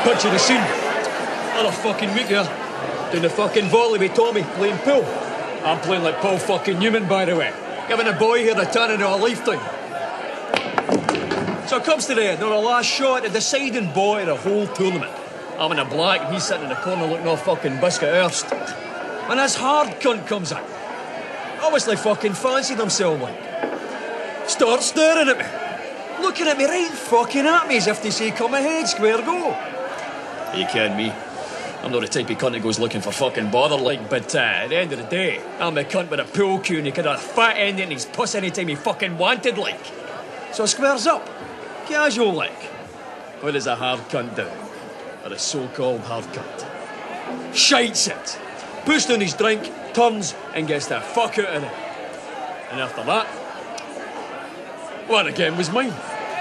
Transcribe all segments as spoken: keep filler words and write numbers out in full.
Picture the scene. Another fucking week here. Doing the fucking volley with Tommy, playing pool. I'm playing like Paul fucking Newman, by the way. Giving a boy here the turn of a lifetime. So it comes to the end, the last shot, the deciding boy of the whole tournament. I'm in the black and he's sitting in the corner looking all fucking biscuit earst. And this hard cunt comes in. Obviously fucking fancied himself like. Starts staring at me. Looking at me right fucking at me as if to say, come ahead, square go. Are you kidding me? I'm not the type of cunt that goes looking for fucking bother like, but uh, at the end of the day, I'm the cunt with a pool cue and he could have a fat end in his puss anytime he fucking wanted like. So squares up. Casual like. What does a hard cunt do? Or a so-called hard cunt? Shites it. Puts down his drink, turns and gets the fuck out of it. And after that, one again was mine.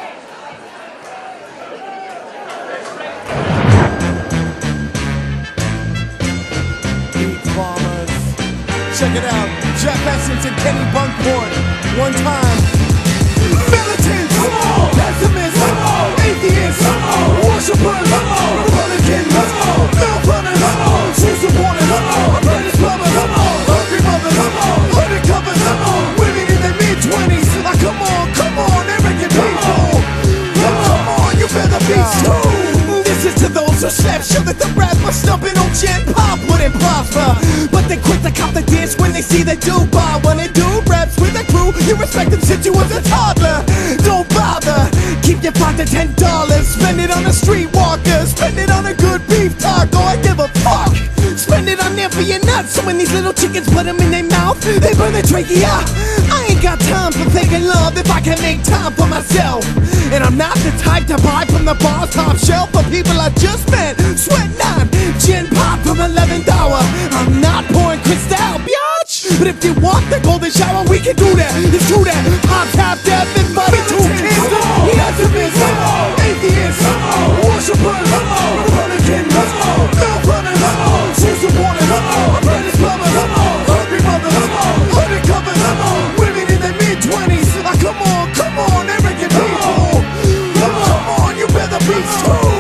Check it out, Jeff Essence and Kenny Bunkport. One time. Militants, pessimists, atheists, worshippers, Republicans, milk runners, true supporters, apprentice plumbers, hungry mothers, undercovers, women in their mid-twenties. Ah, come on, come on, arrogant people. Come on, you better be true. This is to those who slept, sure that the rap was stumping on Gen Pop wouldn't prosper. But they quit to cop the dish when they see the do buy. When they do raps with a crew, you respect them since you was a toddler. Don't bother, keep your five to ten dollars. Spend it on a streetwalker, spend it on a good beef taco. I give a fuck. Spend it on there for your nuts. So when these little chickens put them in their mouth, they burn their trachea. I ain't got time for faking love if I can make time for myself. And I'm not the type to buy from the bar's top shelf for people I just met. Sweat nine, gin pop from eleventh hour. I'm not pouring Cristal, biatch. But if you want the golden shower, we can do that. Let's do that. Hot tap, death, and money, two kids. Pessimists, atheists, worshippers, Republicans, milk runners, true supporters, apprentice plumbers, hungry mothers, undercovers, women in their mid-twenties. Ah, come on, come on, arrogant people. Come on, you better be true.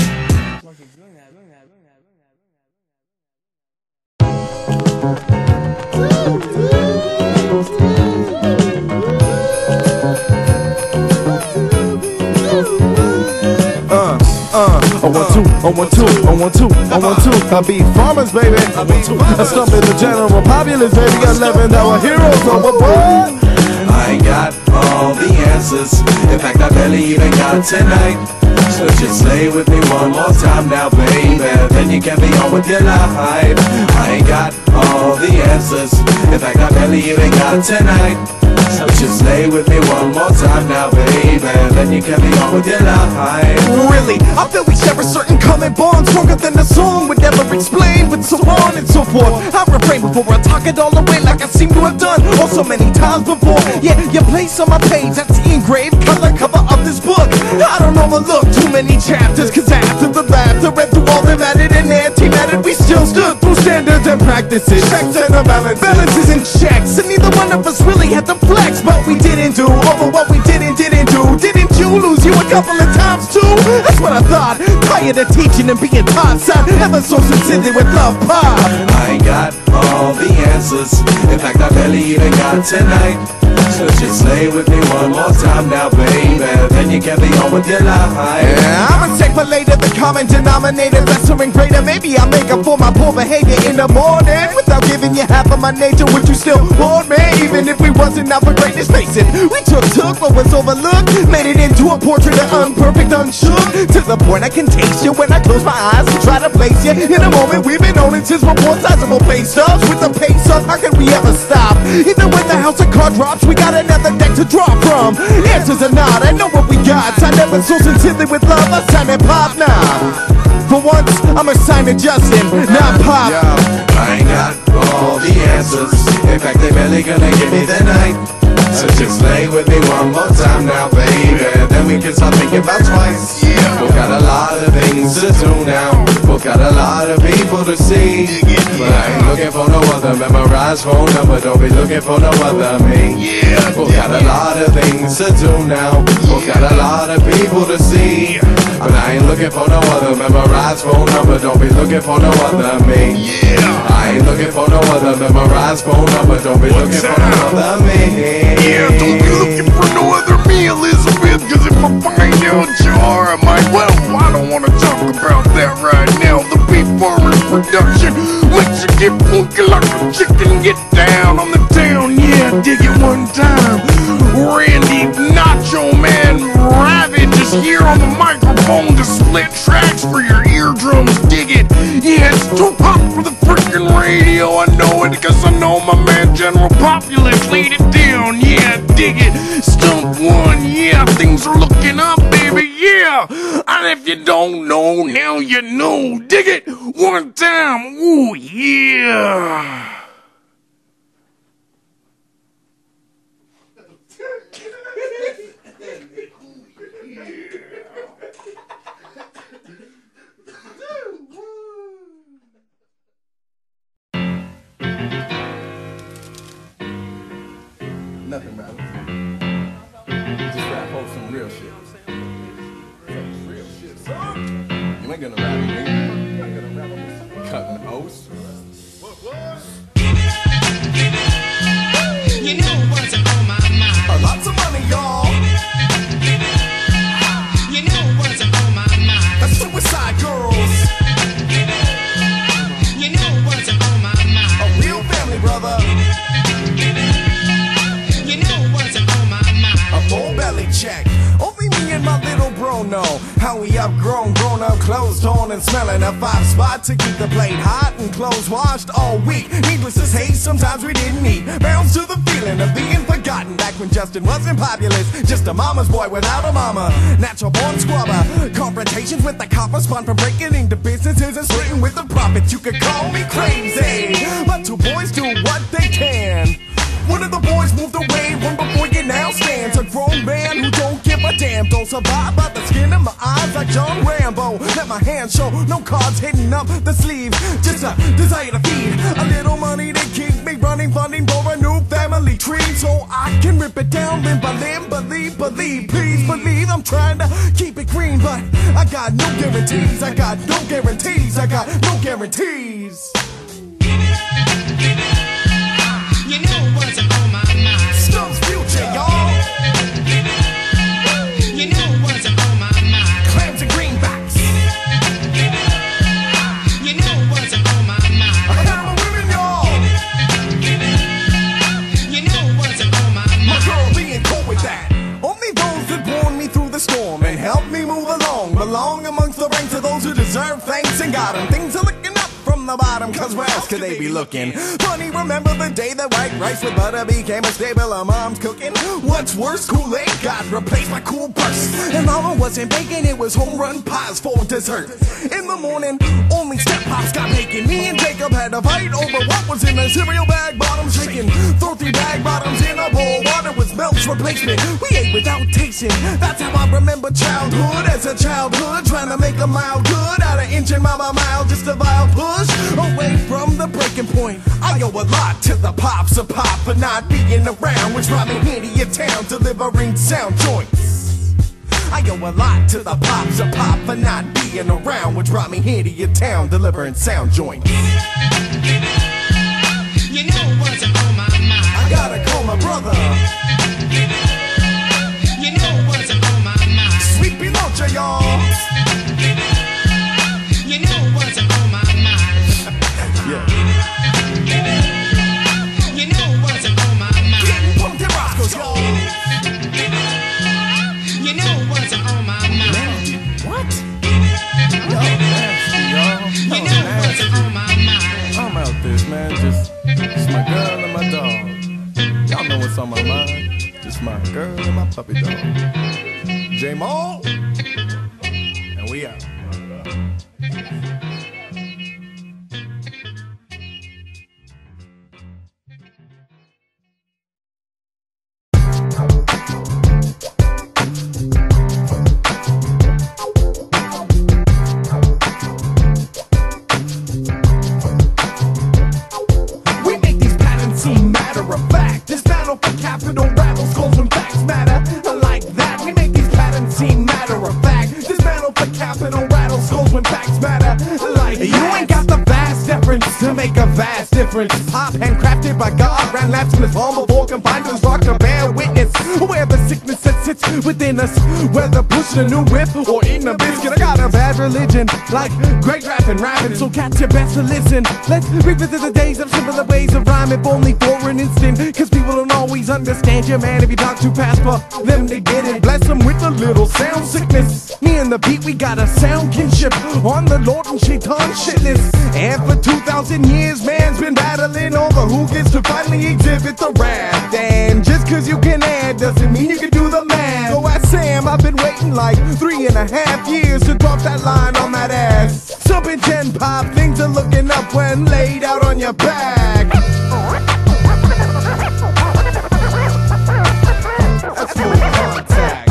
I want two, I want two, I want two, I want two. I beat farmers, baby. I want two. I stump in the general populace, baby. eleven hour heroes on my board. I ain't got all the answers. In fact, I barely even got tonight. So just stay with me one more time now, baby. Then you can be on with your life. I ain't got all the answers. In fact, I barely even got tonight. So just stay with me one more time now, baby. Then you can be on with your life. Really, I feel we share a certain common bond, stronger than the song would never explain, with so on and so forth. I refrain before I talk it all away like I seem to have done all so many times before. Yeah, your place on my page, that's the engraved color cover of this book. I don't overlook too many chapters, cause after the laughter read through all them added and anti-added, we still stood through standards and practices, checks and the balance, balances and checks. And neither one of us really had the flex, but we didn't do over what we didn't, didn't do. Didn't you lose you a couple of times too? That's what I thought. Tired of teaching and being taught, son. Ever so sincerely with love, pop. I ain't got all the answers. In fact, I barely even got tonight. So just stay with me one more time now, baby. Then you can be on with your life. Yeah, I'ma take for later the common denominator, lesser and greater. Maybe I'll make up for my poor behavior in the morning. Without giving you half of my nature, would you still want me? Even if we wasn't out for greatness, face it, we took, took what was overlooked, made it into a portrait of unperfect, unshook. To the point I can taste you when I close my eyes and try to place you in a moment we've been on it since we're more sizable pay stubs. With the pace up, how can we ever stop? Even when the house of card drops, we got another deck to draw from. Answers are not, I know what we got. I never so sincerely with love, I sign and pop now. For once, I'm assigned to Justin, not Pop. Yo, I ain't got all the answers. In fact, they barely gonna give me the night. So just stay with me one more time now, baby. Then we can start thinking about twice. Yeah. We've got a lot of things to do now. We've got a lot of people to see. But I ain't looking for no other memorized phone number. Don't be looking for no other me. Yeah. We've got a lot of things to do now. We've got a lot of people to see. But I ain't looking for no other. Memorize phone number, don't be looking for no other me. Yeah. I ain't looking for no other. Memorize phone number, don't be looking for no other me. Yeah, don't be looking for no other me, Elizabeth. Cause if I find out you are, I might, well, I don't wanna talk about that right now. The Beef Farmers production makes you get funky like a chicken. Get down on the town, yeah, dig it one time. Randy Nacho Man Ravage is here on the microphone to split tracks for your eardrums. Dig it, yeah, it's too hot for the freaking radio. I know it cause I know my man General Populous laid it down. Yeah, dig it, stump one, yeah, things are looking up, baby, yeah. And if you don't know, now you know. Dig it one time, ooh, yeah. Nothing, bro. Just rap over some real shit. Some real shit, son. You ain't gonna rap with me. You ain't gonna rap with me. Cutting the host. What, what? You know what's on my mind. A lots of money, y'all. You know what's on my mind. The Suicide Girls. You know what's on my mind. A real family, brother. You know what's on my mind. A full belly check. Only me and my little bro know how we upgrown, grown up, clothes torn and smelling a five spot to keep the plate hot and clothes washed all week. Needless to say, sometimes we didn't eat. Bounce to the feeling of being forgotten back when Justin wasn't populous. Just a mama's boy without a mama. Natural born squabber. Confrontations with the coppers spawn from breaking into businesses and splitting with the profits. You could call me crazy, but two boys do what they can. One of the boys moved away, one before you now stands. A grown man who don't give a damn. Don't survive by the skin of my eyes like John Rambo. Let my hands show, no cards hidden up the sleeve. Just a desire to feed, a little money to keep me running, funding for a new family tree. So I can rip it down limb by limb, believe, believe. Please believe I'm trying to keep it green, but I got no guarantees, I got no guarantees, I got no guarantees. You know what's on my mind. Stump's future, y'all. You know what's on my mind. Clams and greenbacks. You know what's on my mind. I have a women, y'all. You know what's on my My mind. girl being cool with that. Only those that warn me through the storm and help me move along belong amongst the ranks of those who deserve thanks and got 'em. Things are looking up from the bottom, cause where else could they be looking? Funny, remember the day that white rice with butter became a staple of mom's cooking? What's worse, Kool-Aid got replaced by Cool Burst. And mama wasn't baking, it was home run pies for dessert. In the morning, only Step Pops got making. Me and Jacob had to fight over what was in the cereal bag, bottom shaking. Throw three bag bottoms in a bowl, water was milk's replacement. We ate without tasting, that's how I remember childhood. As a childhood, trying to make a mile good out of inching mama mile, just a vile push away from the breaking point. I owe a lot to the pops of pop for not being around, which brought me here to your town, delivering sound joints. I owe a lot to the pops of pop for not being around, which brought me here to your town, delivering sound joints. You know what's on my mind. I gotta call my brother. You know what's on my mind. Sweet Pinocchio, y'all. You know what's on my mind. Yeah. You know what's on my mind. Getting pumped in Roscoe's, y'all. You know what's on my mind. What? Y'all nasty, y'all. You Y'all know what's nasty. on my mind. I'm out this, man. Just, just my girl and my dog. Y'all know what's on my mind. Just my girl and my puppy dog. J-Mo. And we out. We make these patterns seem matter of fact. This battle for capital rattles, goals and facts matter. Like that, we make these patterns seem matter of fact. This battle for reference. Pop handcrafted by God, ran laps in his palm before confined to his rock to bear witness. Where the sickness that sits within us, whether pushing a new whip or eating a biscuit. I got a bad religion, like great rapping, rapping. So catch your best to listen. Let's revisit the days of simpler ways of rhyming, if only for an instant. Cause people don't always understand you, man. If you talk too fast for them to get it, bless them with a little sound sickness. Me and the beat, we got a sound kinship on the Lord and Shaitan shitless. And for two thousand years, man's been battling over who gets to finally exhibit the wrath. And just cause you can add doesn't mean you can do the math. So ask Sam, I've been waiting like three and a half years to drop that line on that ass. Sub and Gen Pop, things are looking up when laid out on your back. That's full contact.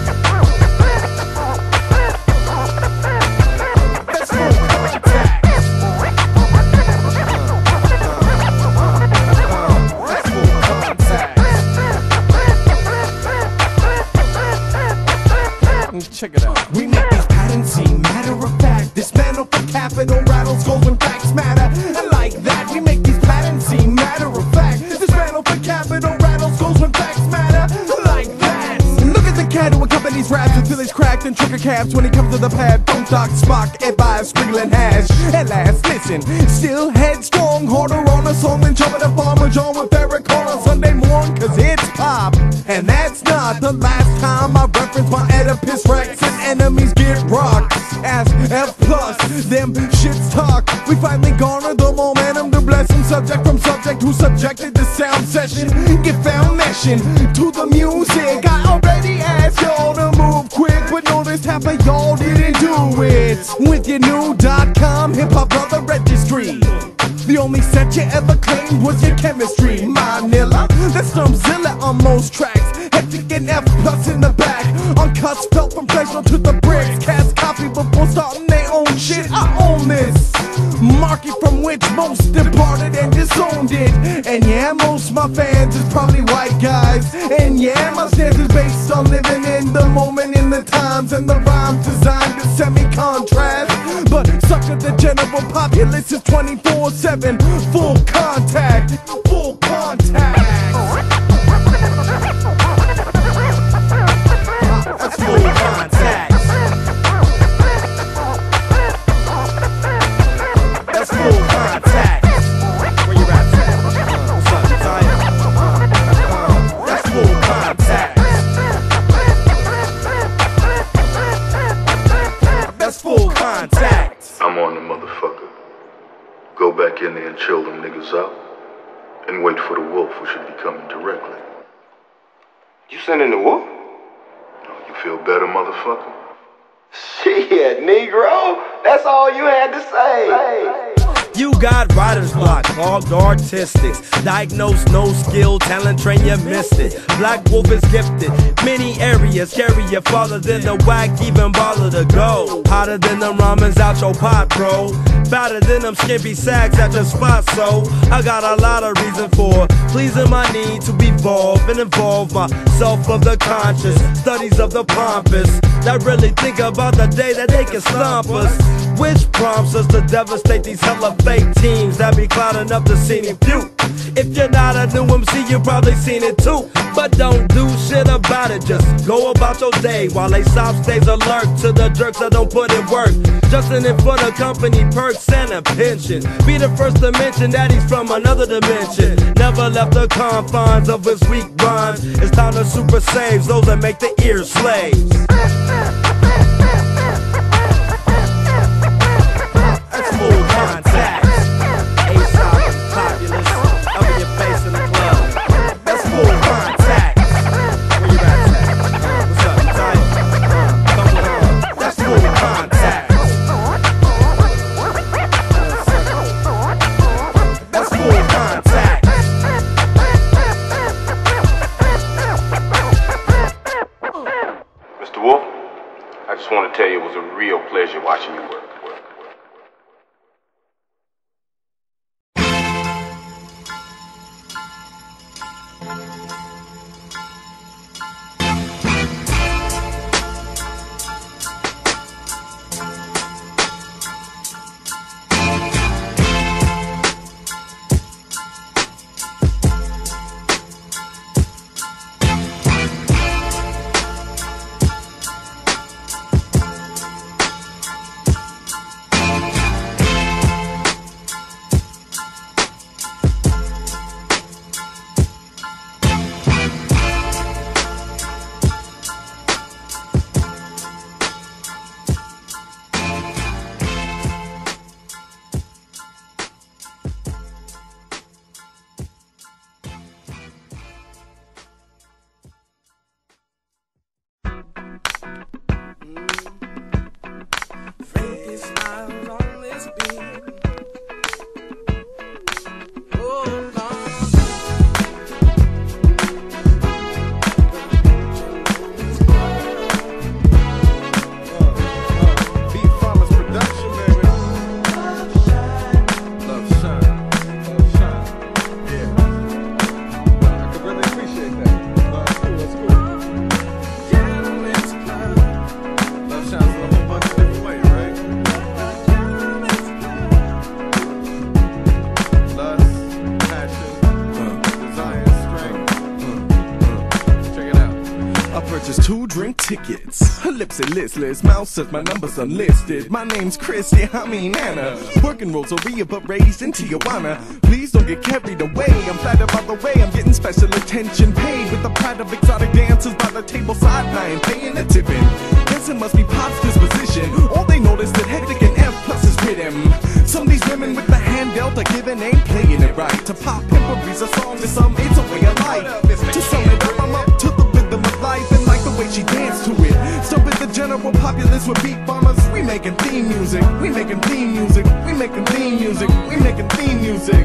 That's full contact. That's full contact. Check it out. We make these patterns seem matter of fact. Dismantle for capital rattles goes when facts matter. And like that, we make these patterns seem matter of fact. Dismantle for capital rattles goes when facts matter. Like that. Look at the cat who accompanies raps until he's cracked and trigger caps when he comes to the pad. Don't talk Spock, advise sprinkling hash. At last, listen, still headstrong, harder on a song than jumping a farmer John with Eric Cole on Sunday morning. Cause it's pop, and that's not the last time I reference my Oedipus Rex and enemies get rocked. As F plus, them shits talk. We finally garner the momentum to bless some subject from subject who subjected the sound session. Get found meshing to the music. I already asked y'all to move quick, but notice half of y'all didn't do it. With your new dot com hip hop brother registry, the only set you ever claimed was your chemistry. Manila, that's Stumpzilla on most tracks. Hectic and F plus in the back. On cuts felt from pleasure to the bricks. Cast copy before starting their own shit. I own this market from which most departed and disowned it. And yeah, most of my fans is probably white guys. And yeah, my stance is based on living in the moment, in the times, and the rhymes designed to semi-contrast. But sucker, the general populace is twenty-four seven. Full contact, full contact. That's full contact. That's full contact. Where you at? What's up, Zion? That's full contact. That's full contact. I'm on the motherfucker. Go back in there and chill them niggas out. And wait for the wolf, who should be coming directly. You sending the wolf? You feel better, motherfucker? Shit, Negro. That's all you had to say. Hey. You got writer's block, called artistics. Diagnose, no skill, talent, train, you missed it. Black Wolf is gifted, many areas carry you farther than the whack even bother to go. Hotter than them ramens out your pot, bro. Fatter than them skimpy sacks at your spot, so I got a lot of reason for pleasing my need to evolve and involve myself of the conscious. Studies of the pompous that really think about the day that they can stomp us. Which prompts us to devastate these hella fake teams that be clouding up the scene in view. If you're not a new M C, you probably seen it too. But don't do shit about it, just go about your day while they stop stays alert to the jerks that don't put in work. Just in it for the company, perks and a pension. Be the first to mention that he's from another dimension. Never left the confines of his weak rhymes. It's time to super saves those that make the ears slaves. That's full contact. A-Sop, populous, up in your face in the club. That's full contact. Where you at? What's up, Zion? Come on. That's full contact. That's full contact. Mister Wolf, I just want to tell you it was a real pleasure watching you work. tickets. Her lips are listless, mouth says my number's unlisted. My name's Christy, I mean Anna. Working Rosaria, but raised in Tijuana. Please don't get carried away. I'm flattered by the way I'm getting special attention paid with the pride of exotic dancers by the table sideline, paying a tipping. Guess it must be Pop's disposition. All they notice that hectic and F plus is rhythm. Some of these women with the hand dealt are giving ain't playing it right. To Pop Pimpery's a song to some, it's a way of life. To sum it up, I'm up to the rhythm of life and like the way she danced to it. Stop with the general populace with beat bombers. We making theme music, we making theme music, we making theme music, we making theme music.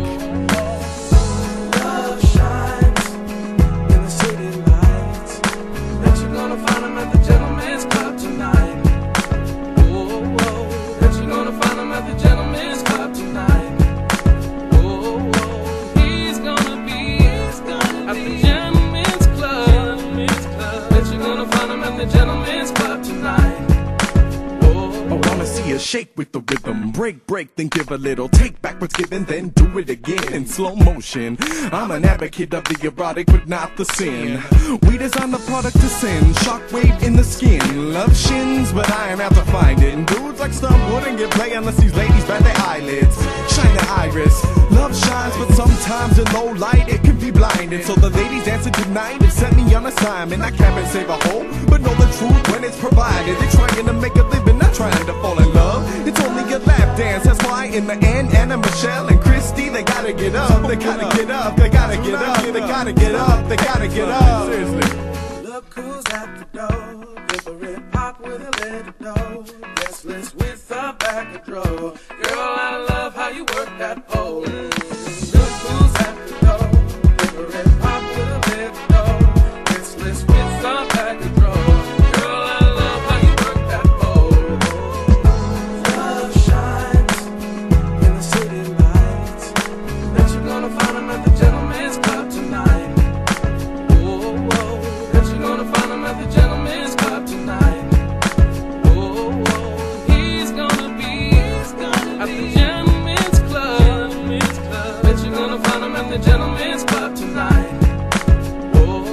Love shines in the city lights. Bet you're gonna find him at the Gentleman's Club tonight. Oh, oh, bet you're gonna find him at the Gentleman's Club tonight. Oh, oh, he's gonna be at the Gentleman's Club. Bet you're gonna find him at the Gentleman's Club tonight. I wanna see her shake with the rhythm. Break, break, then give a little. Take back what's given, then do it again in slow motion. I'm an advocate of the erotic, but not the sin. We design the product to send shockwave in the skin. Love shins, but I am out to find it. And dudes like Stump wouldn't get play unless these ladies bat their eyelids. Shine their iris. Love shines, but sometimes in low light it can be blinding. So the ladies dancing tonight have set me on assignment. I can't save a hole, but know the truth when it's provided. They're trying to make a living, not trying to fall in love. It's only a lap dance, that's why in the end Anna, Michelle, and Christy, they gotta get up, they gotta get up, they gotta get up, they gotta get up, they gotta get up. Seriously. Look who's at the door. Different pop with a little dough. Restless with a back of draw. Girl, I love how you work that pole. Look who's at the door. Different pop with a little dough. Restless with a back of draw. Girl, I love how you work that pole. Love shines in the city lights. Bet you're gonna find him at the Gentleman's Club tonight. Oh, oh, bet you're gonna find him at the Gentleman's Club tonight. Oh, oh, he's gonna be at the Gentleman's Club. Bet you're gonna find him at the Gentleman's Club tonight. Oh,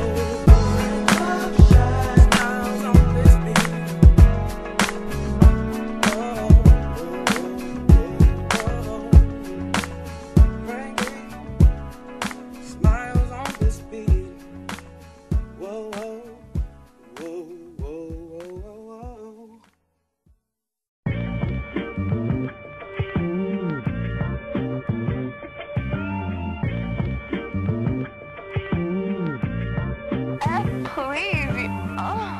oh, smiles on this beat. Oh, oh, smiles on this beat. Whoa, whoa, whoa, whoa, whoa, whoa. Please. Oh.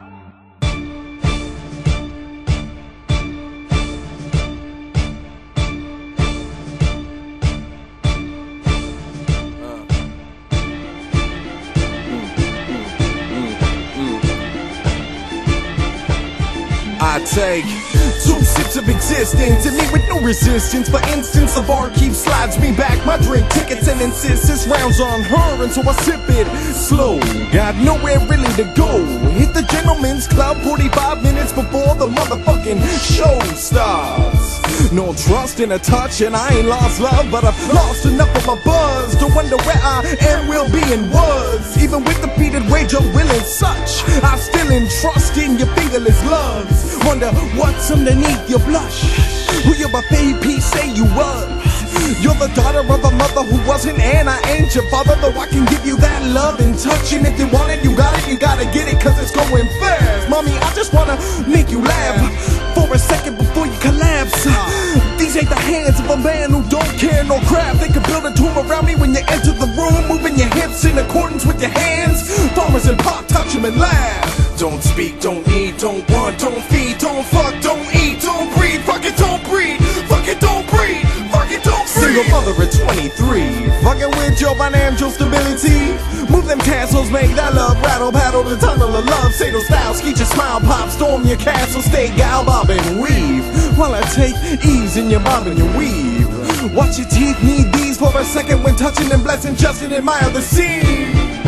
I take two sips of existence and me with no resistance. For instance, the barkeep slides me back my drink tickets and insists this round's on her, and so I sip it slow. Got nowhere really to go. Hit the Gentleman's Club forty-five minutes before the motherfucking show starts. No trust in a touch, and I ain't lost love, but I've lost enough of my buzz to wonder where I am, will be, and was. Even with defeated rage, will and such, I still entrust in your fingerless loves. Wonder what's underneath your blush. Who your baby say you was? You're the daughter of a mother who wasn't, and I ain't your father, though I can give you that love and touch. And if you want it, you got it, you gotta get it, cause it's going fast. Mommy, I just wanna make you laugh for a second before you collapse. These ain't the hands of a man who don't care no crap. They can build a tomb around me when you enter the room, moving your hips in accordance with your hands. Farmers and Pop touch them and laugh. Don't speak, don't need, don't want, don't feed, don't fuck, don't eat, don't breathe. Fuck it, don't breathe. Fuck it, don't breathe. Fuck it, don't breathe. Single mother at twenty-three, fucking with your financial stability. Move them tassels, make that love rattle, paddle the tunnel of love. Say those styles, skeet your smile, pop, storm your castle, stay gal, bob and weave. While I take ease in your bob and your weave. Watch your teeth need these for a second when touching and blessing, just and admire the scene. Oh!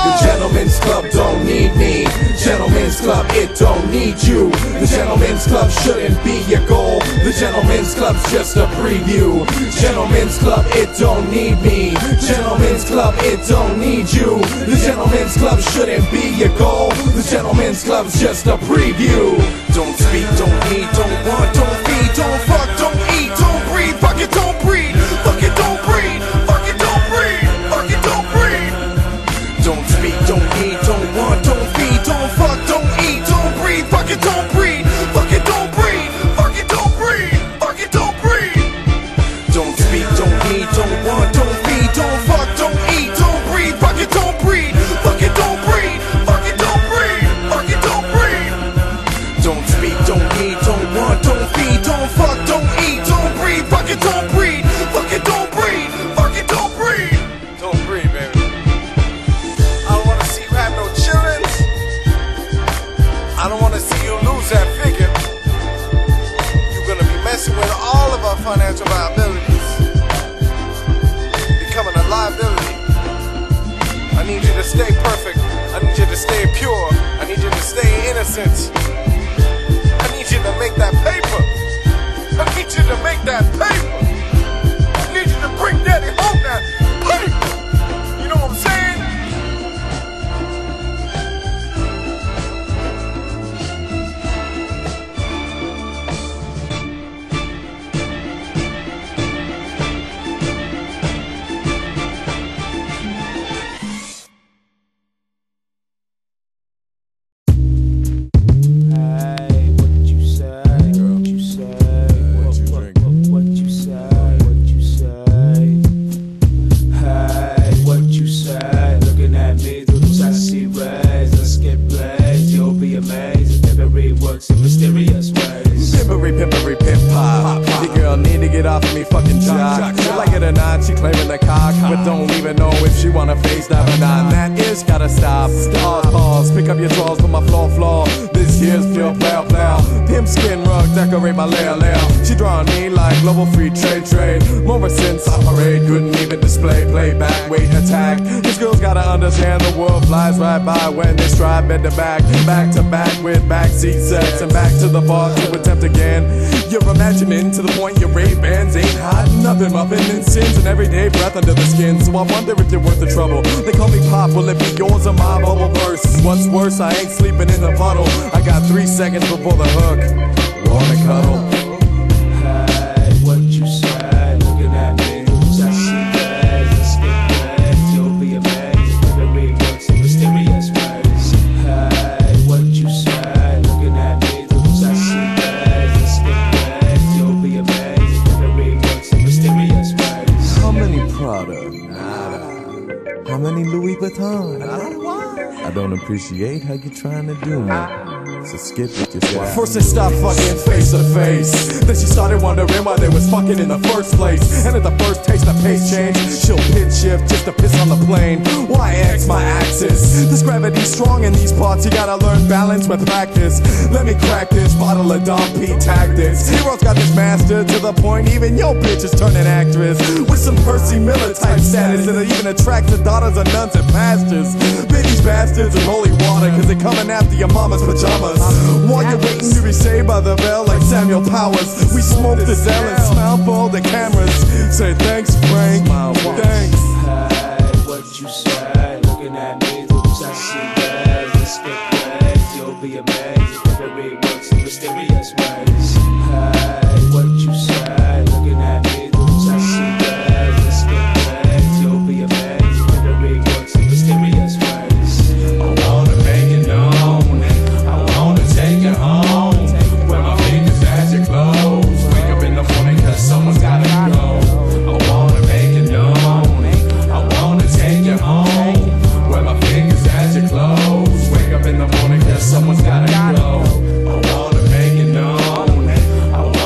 The Gentlemen's Club don't need me. Gentlemen's Club, it don't need you. The Gentlemen's Club shouldn't be your goal. The Gentlemen's Club's just a preview. Gentlemen's Club, it don't need me. Gentlemen's Club, it don't need you. The Gentlemen's Club shouldn't be your goal. The Gentlemen's Club's just a preview. Don't speak, don't eat, don't want, don't feed, don't fuck, don't eat, don't breathe, fuck it, don't breathe, fuck it, don't breathe, fuck it, don't breathe, fuck it, don't breathe. Don't speak, don't eat, don't want, don't feed, don't fuck, don't eat, don't breathe, fuck it, don't breathe, fuck it, don't breathe, fuck it, don't breathe, fuck it, don't breathe. Don't speak, don't eat, don't want, don't feed, don't fuck, don't eat, don't breathe, fuck it, don't breathe, fuck it, don't breathe, fuck it, don't breathe, fuck it, don't breathe. Don't speak, don't eat, don't want, don't feed, don't fuck, don't eat, don't breathe, fuck it, don't breathe, fuck it, don't breathe, fuck it, don't breathe. Don't breathe, baby. I don't wanna see you have no chillins. I don't wanna see you lose that figure. You're gonna be messing with all of our financial liabilities, becoming a liability. I need you to stay perfect. I need you to stay pure. I need you to stay innocent. I need you to make that paper. I need you to make that paper. I need you to bring daddy home that paper. You know what I'm saying? My layer, layer. She drawing me like global free trade, trade. Morrison's operate, couldn't even display, play back, wait, attack. These girls gotta understand the world flies right by when they stride bend to back, back to back with backseat sex and back to the bar to attempt again. You're imagining to the point your Ray-Bans ain't hiding nothing, muffin and sins and everyday breath under the skin. So I wonder if you're worth the trouble. They call me Pop, will it be yours or my bubble burst? What's worse, I ain't sleeping in the puddle. I got three seconds before the hook. Wanna cuddle? Hey, what you say? Looking at me, I see red, I skip red. You'll be amazed, every works in mysterious ways. Hey, what you say? Looking at me, I see red, I skip red. You'll be amazed, every works in mysterious ways. How many Prada? Nada. How many Louis Vuitton? Nada. I don't appreciate how you're trying to do me. So skip it yourself. First they stopped fucking face to face. Then she started wondering why they was fucking in the first place. And at the first taste of pace change, she'll pitch shift just to piss on the plane. Why X my axis? This gravity's strong in these parts. You gotta learn balance with practice. Let me crack this bottle of Dom P tactics. Heroes got this mastered to the point even your bitch is turning actress. With some Percy Miller type status that even attracts the daughters of nuns and pastors. Bid these bastards in holy water, cause they're coming after your mama's pajamas. While you're waiting to be saved by the bell like Samuel Powers, we smoke the Zell and smile for all the cameras. Say thanks, Frank. Thanks. Hey, what you say? Looking at me, I see red, I skip red. You'll be amazed, every works in mysterious ways. Hey, what you say? Looking at me, I see red, I skip red. You'll be amazed, every works in mysterious ways. I wanna make it known. I wanna take it home. Where my fingers at your clothes. Wake up in the morning cause someone's gotta go. I wanna make it known. I wanna take it home. Where my fingers at your clothes. Wake up in the morning cause someone's gotta go. I wanna make it known. I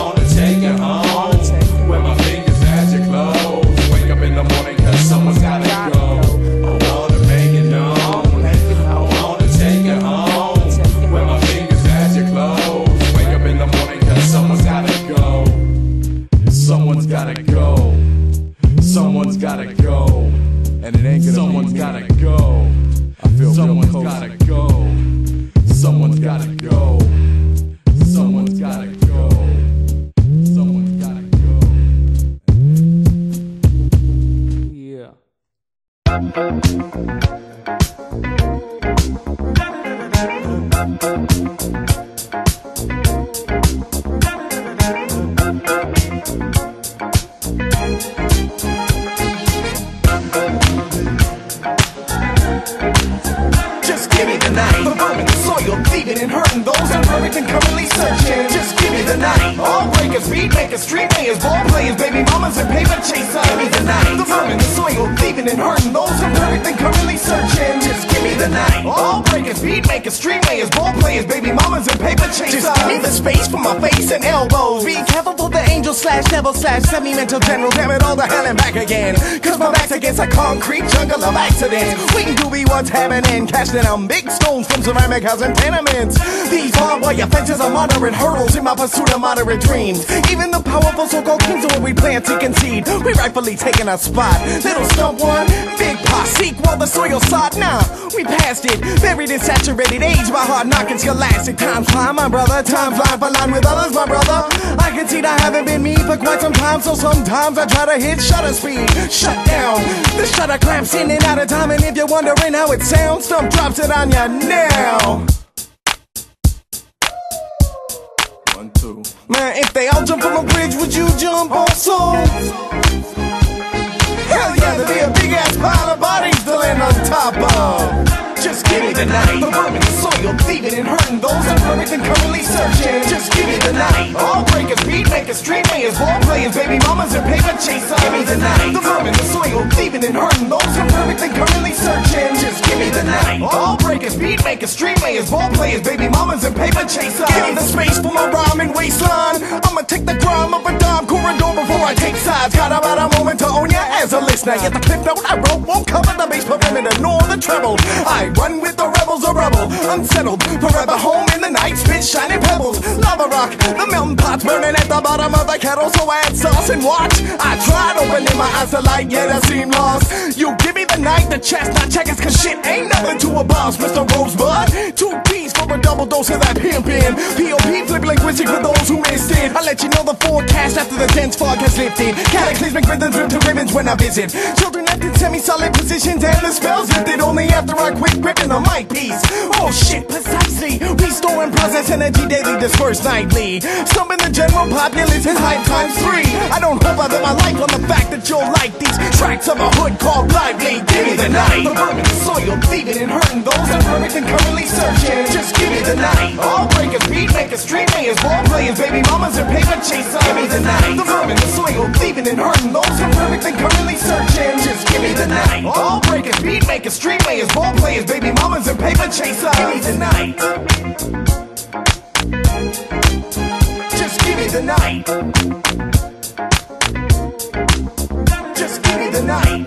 Slash devil slash semi-mental general, damn it all the hell and back again. Cause my back's against a concrete jungle of accidents. Waiting to be what's happening, casting on big stones from ceramic house and tenements. These barbed wire fences are moderate hurdles in my pursuit of moderate dreams. Even the powerful so-called kings of what we plant, seek and seed, we rightfully taking our spot. Little stump one, big pot, sequel, the soil sod. Nah, we passed it, buried in saturated age by hard knocking scholastic. Time fly, my brother, time fly for line with others, my brother. I can see that I haven't been me for quite some time, so sometimes I try to hit shutter speed. Shut down, the shutter clamps in and out of time, and if you're wondering how it sounds, Stump drops it on ya now. One, two. Man, if they all jump from a bridge, would you jump also? Hell yeah, there'd be a big ass pile of bodies to land on top of. Just give me the night. The vermin, the soil, thieving and hurting those that perfect and currently searching. Just give me the night. All breakers, beat makers, street mayors, ball players, baby mamas, and paper chasers. Give me the night. The vermin, the soil, thieving and hurting those that perfect and currently searching. Just give me the night. All breakers, beat makers, street mayors, ball players, baby mamas, and paper chasers. Give me the space for my rhyming waistline. I'ma take the grime up a dime corridor before I take sides. Got about a moment to own ya as a listener. Yet the clip note I wrote won't cover the bass perimeter nor the treble. I run with the rebels, a rebel, unsettled, forever home in the night, spit shining pebbles, lava rock, the melting pot's burning at the bottom of the kettle, so I add sauce and watch. I tried opening my eyes to light, yet I seem lost. You give me the night, the chestnut checkers, cause shit ain't nothing to a boss, Mister Rosebud. Two P's for a double dose of that pimpin'. P O P flip linguistic for those who missed it. I'll let you know the forecast after the dense fog has lifted. Cataclysmic rhythms rip to ribbons when I visit. Children left in semi-solid positions and the spells lifted only after I quit gripping the mic piece. Oh shit, precisely. Restoring process energy daily dispersed nightly. Stumping the general populace in hype times three. I don't hope I bet my life on the fact that you'll like these tracks of a hood called Lively. Give me the night. The vermin, the soil, thieving and hurting those that perfect and currently searching. Just give me the night. All breakers, beat makers, street mayors, ball players, baby mamas, and paper chasers. Give me the night. The vermin, the soil, thieving and hurting those that perfect and currently searching. Just give me the night. All breakers, beat makers, street mayors, ball players, baby mamas, and paper chasers. Give me the night. Just give me the night. Just give me the night.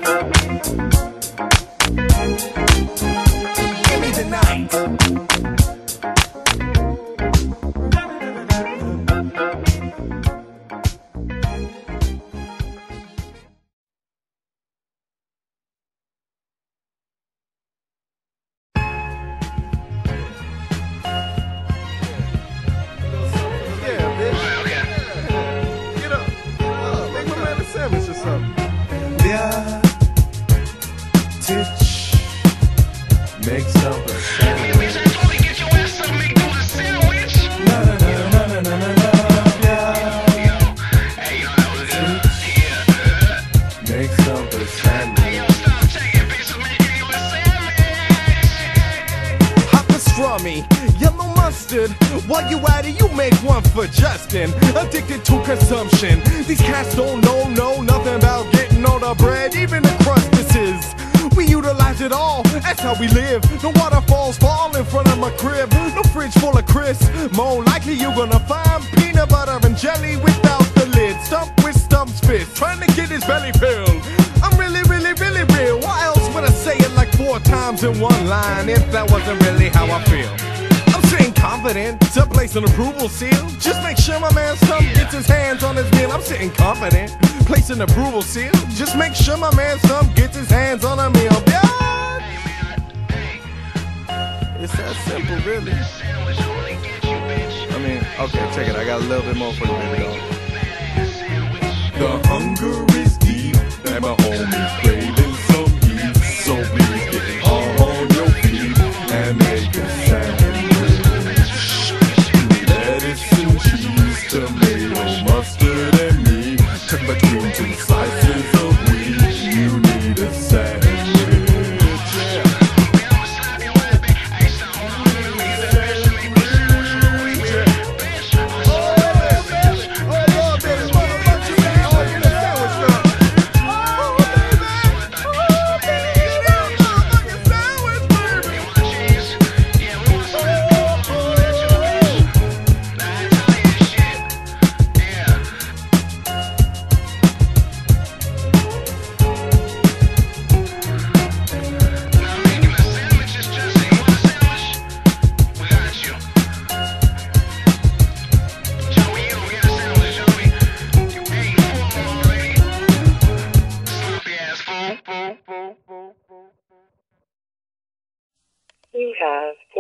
Give me the night. While you at it, you make one for Justin. Addicted to consumption. These cats don't know, know nothing about getting all the bread, even the crustaceans. We utilize it all, that's how we live. No waterfalls fall in front of my crib. No fridge full of crisps. More likely you're gonna find peanut butter and jelly without the lid. Stump with Stump's fist, trying to get his belly filled. I'm really, really, really real. Why else would I say it like four times in one line if that wasn't really how I feel? I'm sitting confident to place an approval seal. Just make sure my man Stump gets his hands on his meal. I'm sitting confident, place an approval seal. Just make sure my man Stump gets his hands on a meal. Yeah. It's that simple, really. I mean, okay, check it. I got a little bit more for you, baby doll. The hunger is deep, and my homies craving some heat. So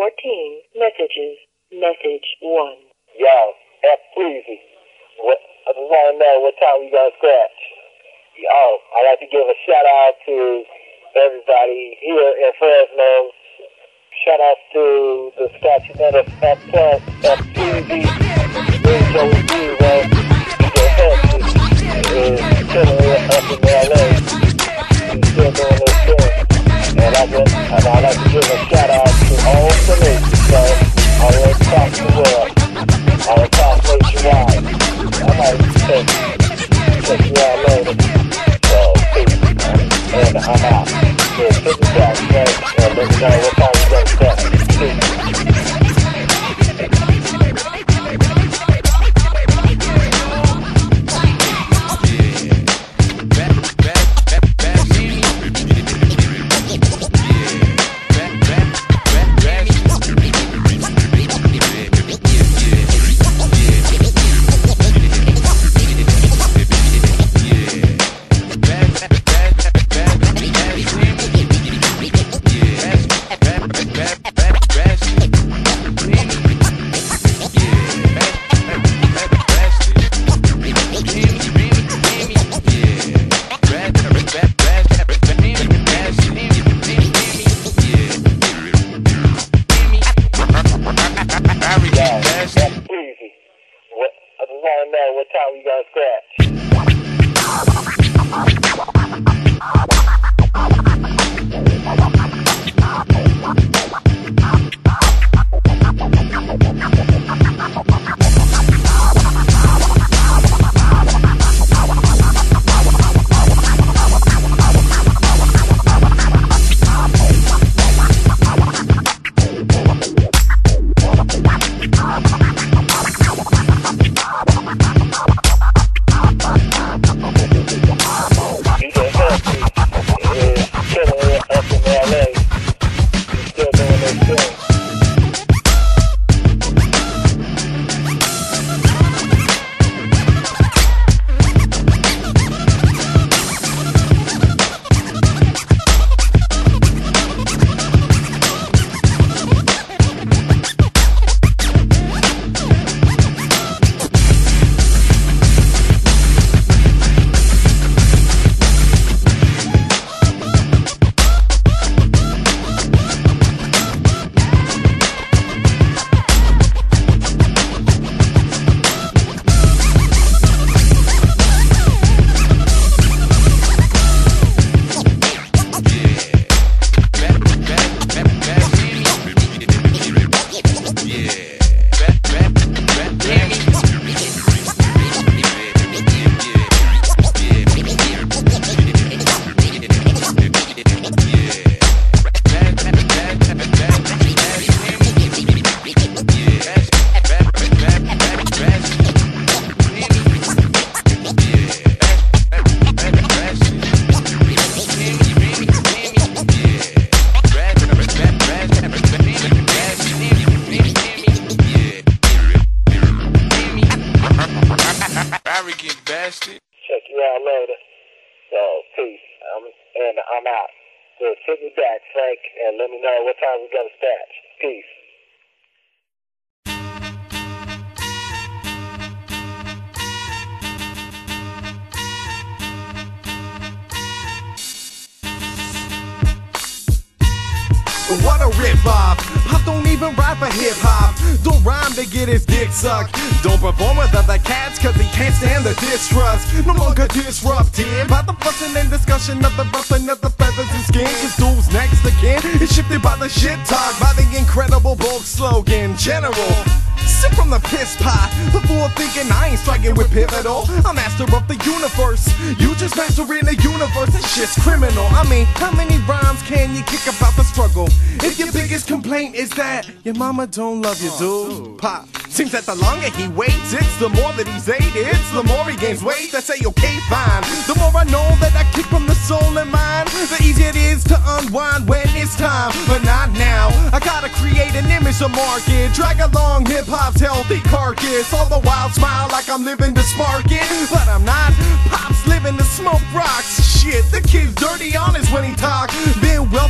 fourteen messages. Message one. Yo, F Pleasy. What, I just want to know what time we gonna scratch. Yo, I'd like to give a shout out to everybody here in Fresno. Shout out to the Scratching at F Plus, F Pleasy, Joey Zero, D J Hesky, is killing it up in L A. He's still doing his thing. And I just, and I'd like to give a shout out to all the ladies, so all across the world, all across nationwide. I might take, take you out later. So, peace. And I'm out. So, sit me back, guys, and let me know what time we're going to start. Peace. What a rip-off. Pop don't even rap for hip-hop. Don't rhyme to get his dick sucked. Don't perform with other cats cause he can't stand the distrust. No longer disrupted by the fussing and discussion of the ruffling of the feathers and skin. Cause dudes next again is shifted by the shit talk, by the incredible bulk slogan. General, sip from the piss pot before thinking I ain't striking with pivotal. I'm master of the universe. You just master in the universe. This shit's criminal. I mean, how many rhymes can you kick about the struggle? If your biggest complaint is that your mama don't love you, dude. Pop. Seems that the longer he waits, it's the more that he's ate. It's the more he gains weight. That's say okay, fine. The more I know that I kick from the soul and mind, the easier it is to unwind when it's time. But not now. I gotta create an image to market. Drag along hip hop's healthy carcass. All the while smile like I'm living to spark it. But I'm not. Pop's living to smoke rocks. Shit, the kid's dirty honest when he talks. Been well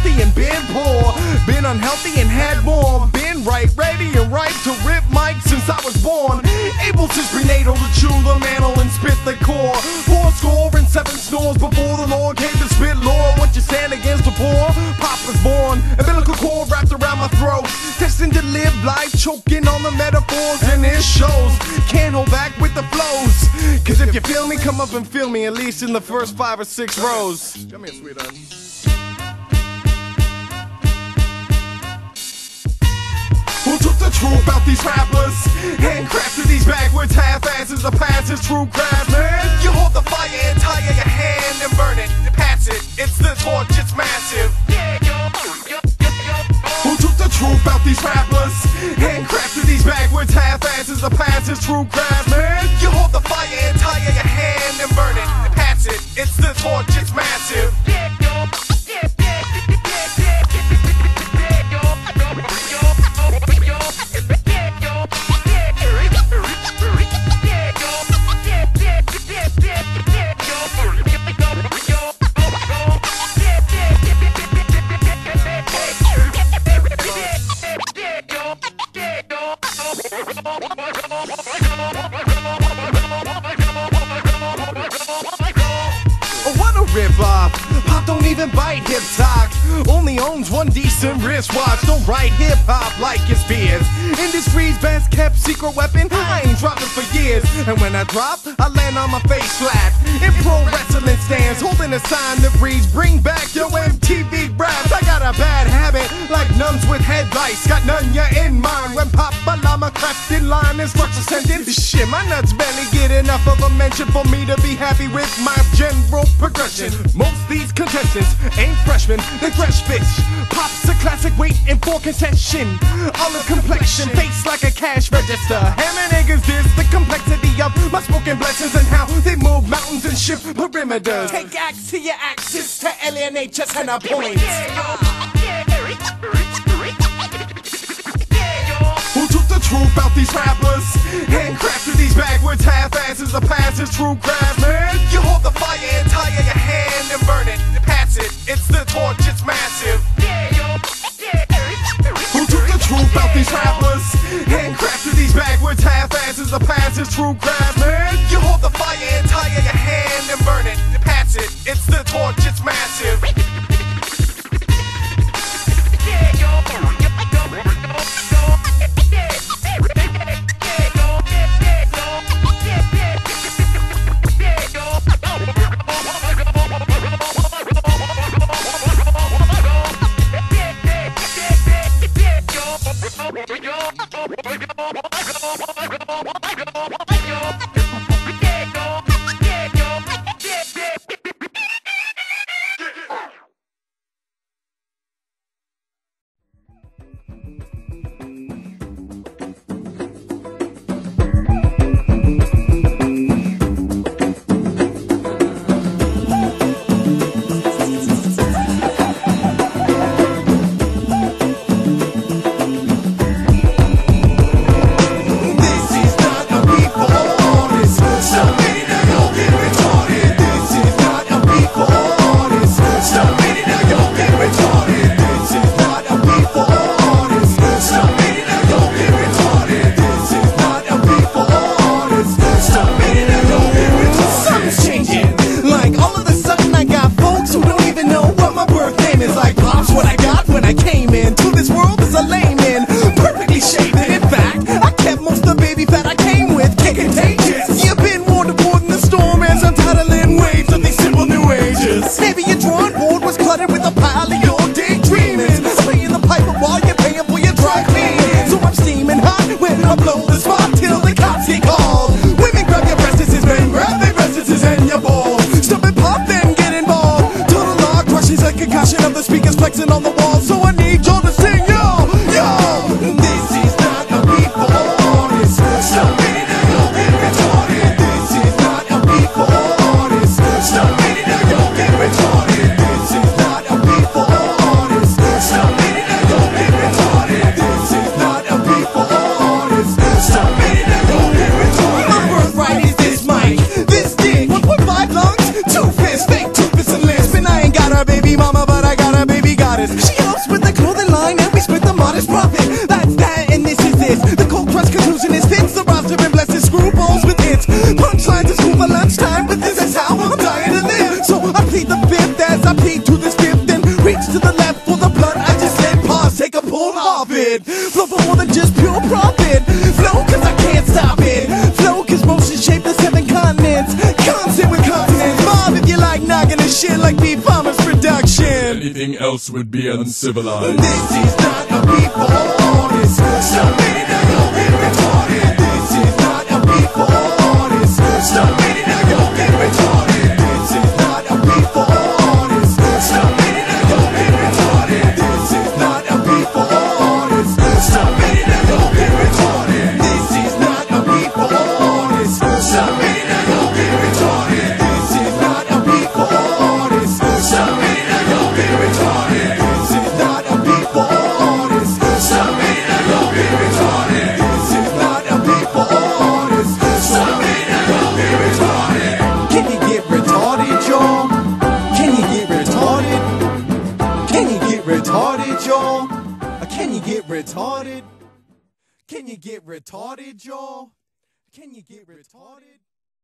healthy and been poor, been unhealthy and had more, been right, ready and ripe to rip mics since I was born. Able since prenatal to chew the mantle and spit the core. Four score and seven snores before the Lord came to spit lore. Once you stand against the poor, Pop was born. Umbilical cord wrapped around my throat, destined to live life, choking on the metaphors and it shows. Can't hold back with the flows, cause if you feel me, come up and feel me, at least in the first five or six rows. Come here, sweetheart. Who took the truth out these rappers? Handcrafted these backwards half-asses, the past is true craftsman. You hold the fire and tie your hand and burn it, pass it, it's the torch, it's massive. Who took the truth out these rappers? Handcrafted these backwards half-asses, the past is true craftsman. You hold the fire and tie your hand and burn it, pass it, it's the torch, it's massive. What a rip-off. Pop don't even bite hip talk, only owns one decent wristwatch. Don't write hip-hop like it's Spears, industry's best kept secret weapon. I ain't dropping for years, and when I drop, I land on my face flat in pro wrestling stands, holding a sign that reads, bring back your M T V raps. I got a bad habit, like nuns with headlights, got none ya in mind. When Papa Llama cracked in line and starts ascending, shit, my nuts barely get enough of a mention for me to be happy with my general progression. Most these contestants ain't freshmen, they fresh fish. Pop's a classic waiting for concession. Olive complexion, face like a cash register. Hammer niggas diss the complexity of my spoken blessings and how they move mountains and shift perimeters. Take axe to your axis to alienate just an point. Who took the truth out these rappers? Handcrafted these backwards half-asses, the past is true craftsman. You hold the fire and tie your hand and burn it, pass it, it's the torch, it's massive. Who took the truth out these rappers? Handcrafted these backwards half-asses, the past is true craftsman. You hold the fire and tie your hand and burn it, pass it, it's the torch, it's massive. Anything else would be uncivilized. This is not a beat for artists. Stop it now, you'll get retarded. This is not a beat for artists. Stop it now, you'll get retarded. This is not a beat for artists. Stop it now, you'll get retarded. This is not a beat for artists. Stop it now, you'll get retarded. This is not a beat for artists. Stop it now, you'll get retarded. This is not a beat for artists. Stop it now, you'll get retarded. This is not a beat for artists. Stop it now, you'll get retarded. This is not a beat for artists. Stop it now, you'll get retarded. Can you get retarded, y'all? Can you get retarded? Can you get retarded, y'all? Can you get retarded? Can you get retarded, y'all? Can you get retarded?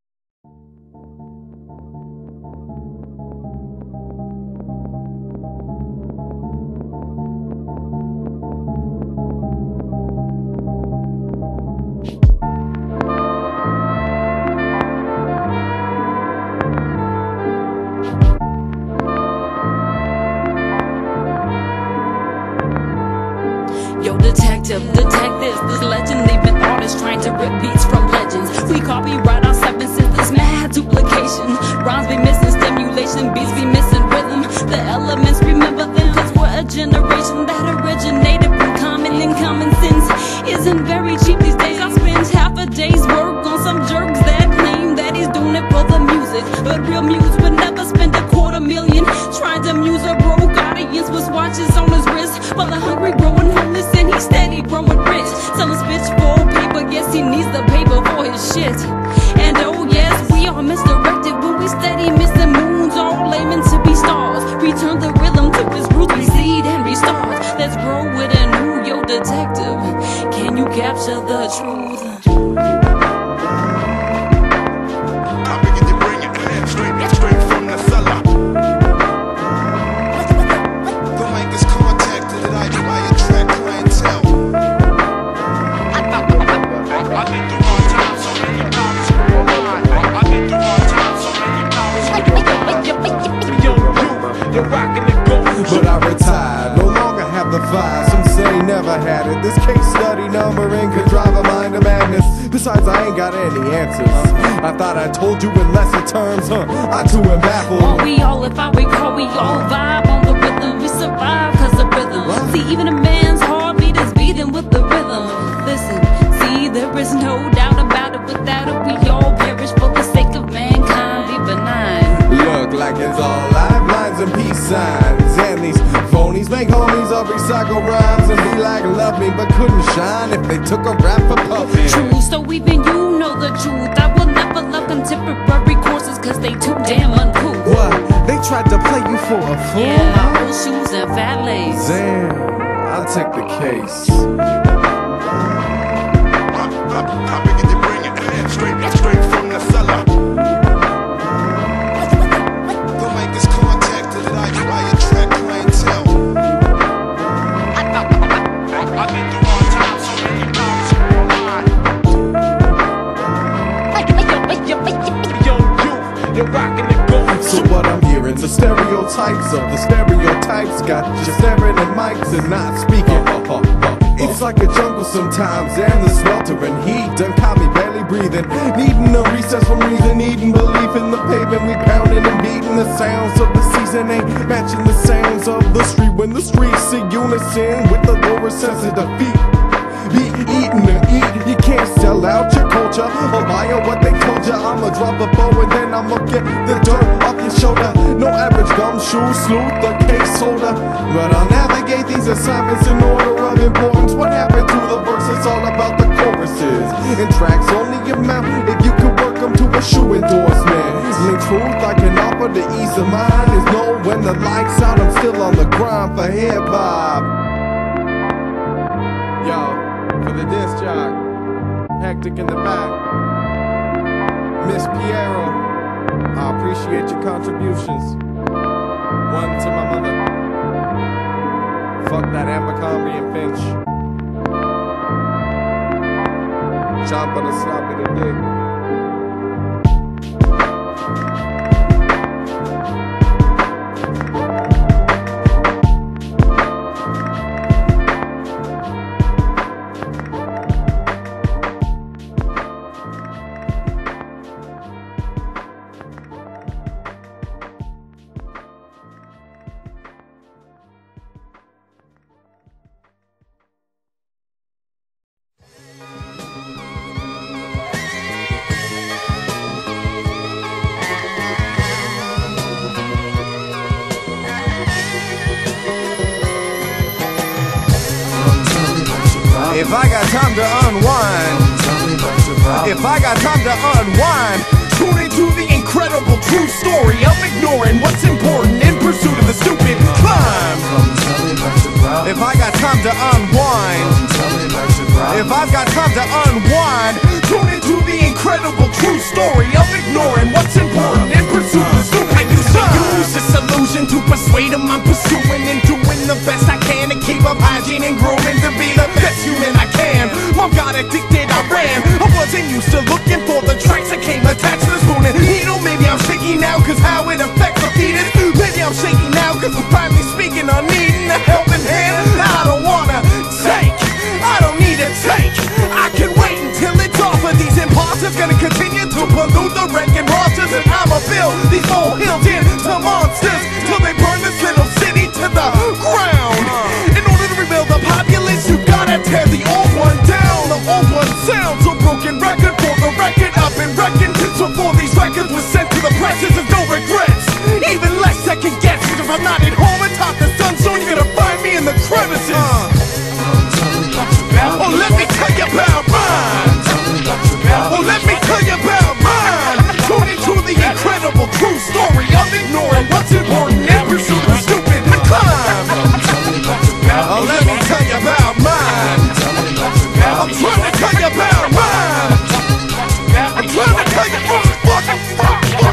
Yo, detective, detectives, this legend leaving artists trying to rip beats from legends. We copyright our seven sisters, mad duplication. Rhymes be missing stimulation, beats be missing rhythm. The elements, remember them, cause we're a generation that originated from common and common sense isn't very cheap these days. I spend half a day's work on some jerks that claim that he's doing it for the music, but real muse would never spend a quarter million trying to muse a broke audience with watches on his wrist, while the hungry growing homeless and he's steady growing rich. Selling spits for paper, yes he needs the paper for his shit. And oh yes, we are misdirected when we steady missing moons, all aiming to be stars. Return the rhythm to its roots, reseed and restart. Let's grow with a new yo detective. Can you capture the truth? But I retired, no longer have the vibe. Some say never had it. This case study numbering could drive a mind to madness. Besides, I ain't got any answers. I thought I told you in lesser terms, huh? I too am baffled. Won't we all, if I recall, we all vibe on the rhythm. We survive cause of rhythm. What? See, even a man's heartbeat is beating with the rhythm. Listen, see, there is no doubt about it. Without it, we all perish for the sake of mankind. Be benign. Look like it's all lifelines and peace signs. And these phonies make homies of recycle rhymes and be like, love me, but couldn't shine if they took a rap for puffin'. True, so even you know the truth. I will never love contemporary courses cause they too damn uncool. What? They tried to play you for a fool? Yeah, my old shoes and fat lace. Damn, I'll take the case. How big did you bring it? Straight, straight from the cellar. Don't make this contact to the I buy a track clientele. I've been through all times, so many times. Young youth, you're rocking the gold. So what I'm hearing, the stereotypes of the stereotypes got you staring at mics and not speaking. It's like a jungle sometimes, and the sweltering heat done caught me barely breathing. Needing a recess from reason, needing belief in the pavement. We pounding and beating the sounds of the season, ain't matching the sounds of the street. When the streets in unison with the lower sense of defeat. Be eating to eat, you can't sell out your culture or buy out what they told ya. I'ma drop a bow and then I'ma get the dirt off your shoulder. No average gumshoe sleuth or case holder, but I'll navigate these assignments in order of importance. What happened to the verse? It's all about the choruses. And tracks only amount if you can work them to a shoe endorsement. Link truth I can offer the ease of mind is know when the lights out I'm still on the grind for hip hop. Yo. For the disc jock, Hectic in the back, Miss Piero, I appreciate your contributions. One to my mother. Fuck that Abercrombie and Finch. John but a sloppy to dig. If I got time to unwind, if I got time to unwind, tune into the incredible true story of ignoring what's important in pursuit of the stupid climb. If I got time to unwind, if I've got time to unwind, tune into the incredible true story of ignoring what's important in pursuit of the stupid climb. Use this illusion to persuade them I'm pursuing and doing the best I can to keep up hygiene and grooming to be the best human I can. Mom got addicted, I ran. I wasn't used to looking for the tracks that came attached to the spoon. And you know, maybe I'm shaky now cause how it affects the fetus. Maybe I'm shaky now cause I'm finally speaking on needing a helping hand. I don't wanna take, I don't need to take. I can wait until it's off of these imposters. Gonna continue to pollute the wrecking rosters. And I'ma build these whole hills into monsters till they burn this little city to the ground. In order to rebuild the populace, you gotta tear the old one down. The old one sounds a broken record for the record up and wrecking. So before these records were sent to the presses, there's no regrets, even less second guesses. If I'm not at home atop the sun, soon you're gonna find me in the crevices. Oh, let me tell you about mine. Oh, let me tell you about mine. Tune into the incredible true story of ignoring what's important in pursuit of the stupid climb. Oh, let me tell you about mine. I'm trying to tell you about mine. I'm trying to tell you about fucking fuck, fuck,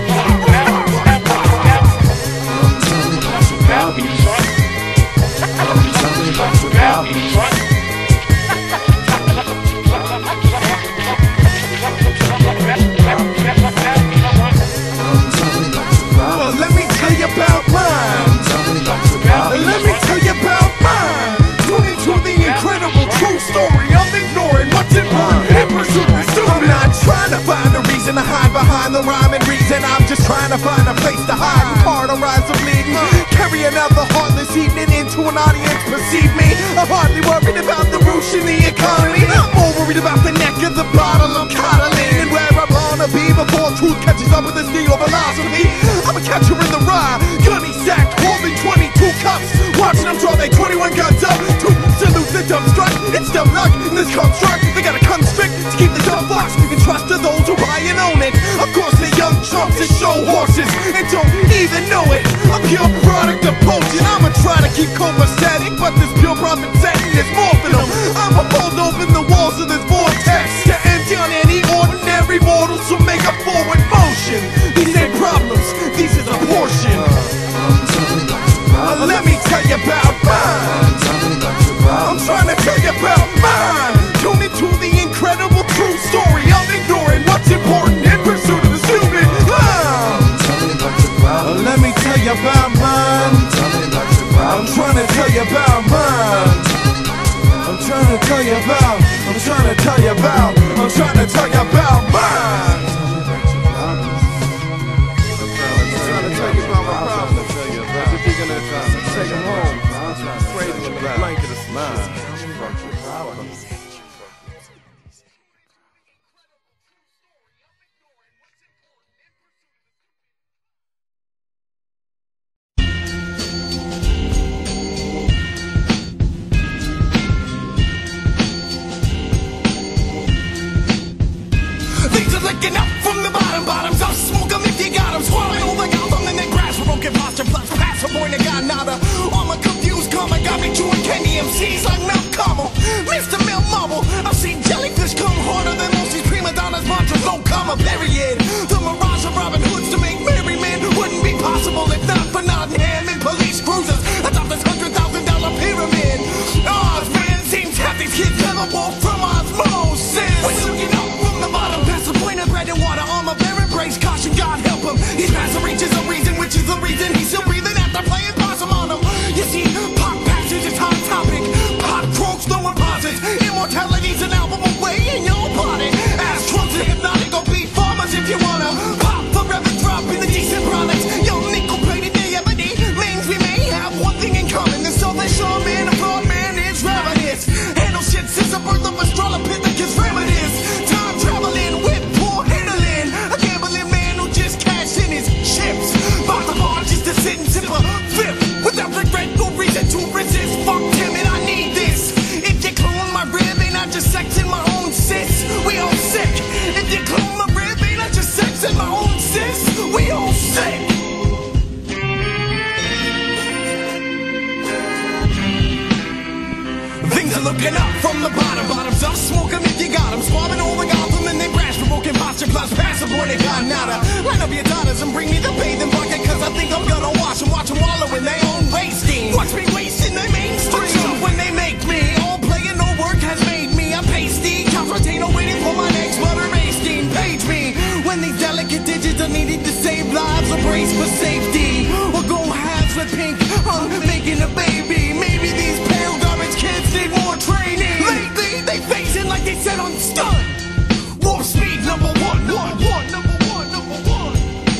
well, let me tell you about mine. Let me tell you about mine. Tune into the incredible true story of ignoring what's important in pursuit of the stupid. I'm not trying to find a reason to hide behind the rhyme and reason. I'm just trying to find a place to hide and cauterize the bleeding. Carrying out the heartless evening into an audience, perceive me. I'm hardly worried about the roosh in the economy. I'm more worried about the neck of the bottle I'm coddling and where I wanna be before truth catches up with this neo philosophy. I'm a catcher in the rye, gunny sacked, holding twenty-two cups, watching them draw their twenty-one guns up to salute the dumb strut. It's dumb luck in this construct. They gotta constrict to keep the dumb flux and trust to those who buy and own it. Of course, the young chumps and show horses and don't even know it. A pure product of potion. I'ma try to keep copacetic, but this pure profit setting is morphing them. I'ma hold open the walls of this vortex to empty on any ordinary mortal, so make a forward motion. These ain't problems, these is a portion. Uh, let me tell you about mine. I'm trying to tell you about mine. Tune into the incredible true story of ignoring what's important in pursuit of the stupid clown. Uh, let me tell you about mine. I'm trying to tell you about mine. I'm trying to tell you about. I'm trying to tell you about. I'm trying to tell you about mine. Take him home. Afraid with the blanket of mine. Things are licking up from the bottom, bottoms up, smoke them if you got them, swallowing all the gums, and they grasp, broken posture, plus pass, a boy, they got nada. All my confused karma got me chewing candy M Cs like Mel Carmel, Mister Mel Marble. I've seen jellyfish come harder than most these prima donnas, mantras don't come a period. The mirage of Robin Hoods to make merry men wouldn't be possible if not for Nottingham and police cruisers atop this hundred thousand dollar pyramid. Oz, man, seems half these kids never walk from osmosis. When looking up from the bottom, past the point of bread and water, armor bear embrace, caution, God help him. He's past the reaches of reason, which is the reason he's still breathing after playing possum on him. You see, pop passage is hot topic. Pop croaks, no one pauses. Immortality's an album away and you're upon it. Ass trunks and hypnotic or beat farmers if you wanna. Pop forever drop in the decent products. Yo, nickel plated naivety means we may have one thing in common. The Southern Shore man, a broad man is ravenous. Handle shit since the birth of Australopithecus remedies. Time traveling with poor handling. A gambling man who just cashed in his chips. Bought the bar just to sit and sip a fifth. Without regret, no reason to resist. Fuck him and I need this. If you clone my rib and I the boy they got nada. Line up your daughters and bring me the bathing bucket, cause I think I'm gonna wash them, watch them wallow in their own wasting. Watch me wasting their mainstream when they make me. All play and no work has made me a pasty. Couch retainer waiting for my next butter basting. Page me when these delicate digits are needed to save lives or brace for safety. Or go halves with pink, I'm making a baby. Maybe these pale garbage kids need more training. Lately they facing like they said on stun. Warp speed number one, one, one, number one, number one.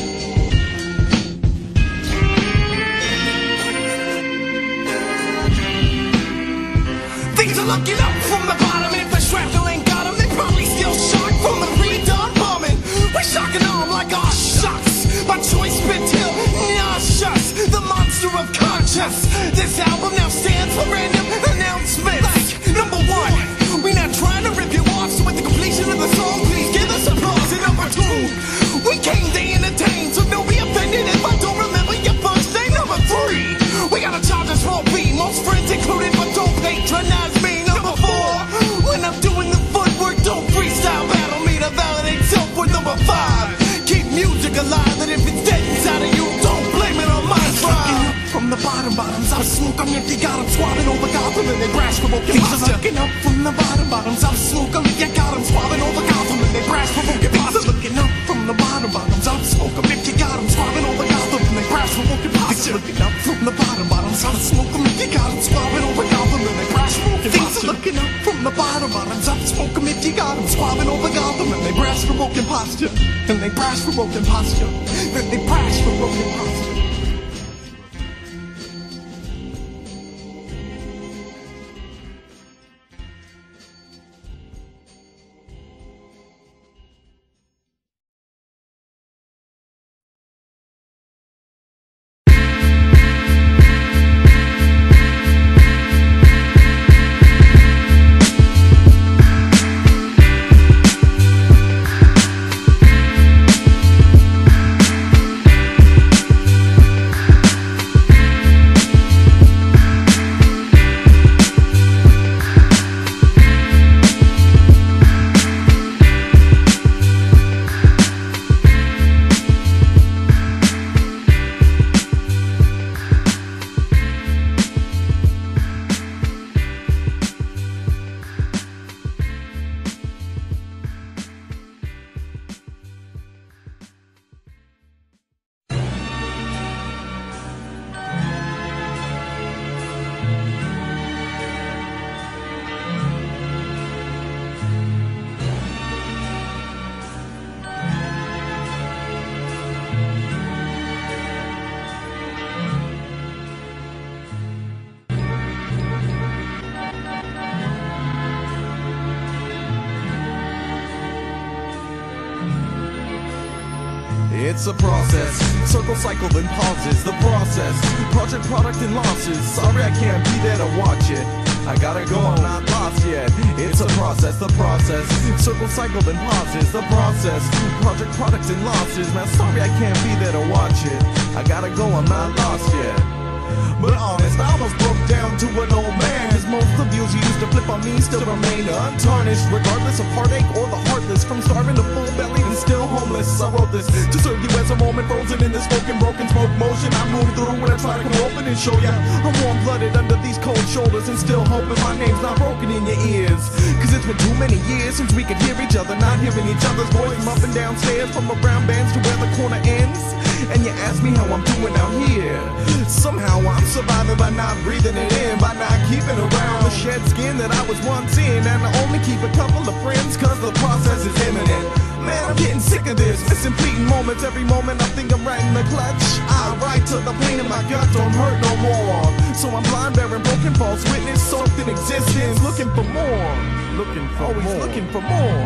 Things are looking up from the bottom, and if the shrapnel ain't got them, they probably still shocked from the pre-dawn bombing. We shocking them like our shots. My choice spit till nauseous, the monster of conscience. This album now stands for random announcements. Like number one, we not trying to rip you off, so with the completion of the song, please give us applause. And number two, we came to entertain, so don't be offended if I don't remember your first name. Number three, we gotta charge a small fee, most friends included, but don't patronize me. Number four, when I'm doing the footwork, don't freestyle battle me to validate self-worth. Number five, keep music alive, that if it's dead inside of you, don't blame it on my tribe. From the bottom, bottoms, I'm smoke, I'm empty, got 'em swabbing over Gotham, and they brash provoking posture. Looking up from the bottom, bottoms, I'm smoke, I'm empty, got 'em swabbing over Gotham, and they brash provoking posture. Looking up from the bottom, bottoms, I'm smoke, I'm empty, got 'em swabbing over Gotham, and they brash provoking posture. Looking up from the bottom, bottoms, I'm smoke, I'm empty, got 'em swabbing over Gotham, and they brash provoking posture. Looking up from the bottom, bottoms, I'm smoke, I'm empty, got 'em swabbing over Gotham, and they brash provoking posture, and they brash provoking posture, and they brash provoking posture. It's a process, circle, cycle, then pauses. The process, project, product, and losses. Sorry I can't be there to watch it. I gotta go, I'm not lost yet. It's a process, the process, circle, cycle, then pauses. The process, project, product, and losses. Man, sorry I can't be there to watch it. I gotta go, I'm not lost yet. But honest, I almost broke down to an old man, cause most of you used to flip on me still remain untarnished, regardless of heartache or the heartless. From starving to full belly and still homeless, I wrote this to serve you as a moment frozen in this broken, broken smoke motion. I move through when I try to come open and show ya I'm warm-blooded under these cold shoulders, and still hoping my name's not broken in your ears. Cause it's been too many years since we could hear each other, not hearing each other's voice from up and downstairs, from around bands to where the corner ends. And you ask me how I'm doing out here. Somehow I'm surviving by not breathing it in, by not keeping around the shed skin that I was once in. And I only keep a couple of friends cause the process is imminent. Man, I'm getting sick of this, missing fleeting moments. Every moment I think I'm right in the clutch, I write till the pain in my gut don't hurt no more. So I'm blind, bearing broken false witness, soaked in existence, looking for more. Looking for Always more. looking for more.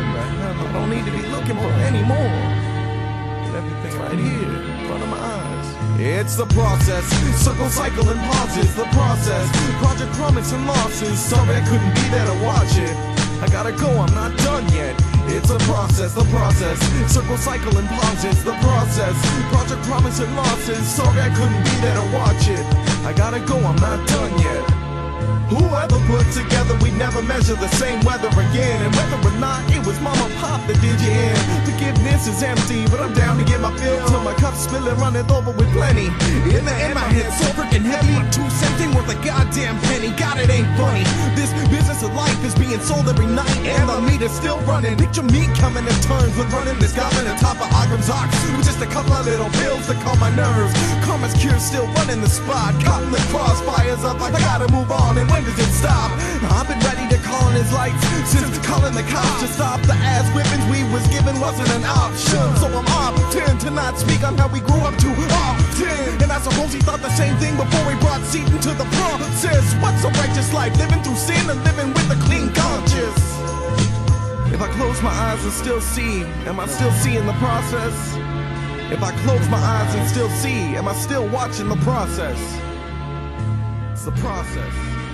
I don't need to be looking for any more. Everything right here in front of my eyes. It's the process, circle, cycle, and pauses. The process, project, promise, and losses. Sorry I couldn't be there to watch it. I gotta go, I'm not done yet. It's a process, the process, circle, cycle, and pauses. The process, project, promise, and losses. Sorry I couldn't be there to watch it. I gotta go, I'm not done yet. whoever put together we'd never measure the same weather again. And whether or not it was mama pop that did you in, forgiveness is empty, but I'm down to get my fill till my cup's spilling, running over with plenty. In the end, my head's so freaking heavy, two cents ain't worth a goddamn penny. God, it ain't funny. This business of life is being sold every night, and the meter's still running. Picture me coming in turns with running this goblin on top of Ogram's ox with just a couple of little pills to calm my nerves. Karma's cure still running the spot, caught in the crossfires up. I gotta move on, and when does it stop? I've been ready to call in his lights since calling the cops to stop the ass whippings we was given wasn't an option. So I'm opting to not speak on how we grew up too often. And I suppose he thought the same thing before he brought Seton to the process. What's a righteous life? Living through sin and living with a clean conscience. If I close my eyes and still see, am I still seeing the process? If I close my eyes and still see, am I still watching the process? It's the process.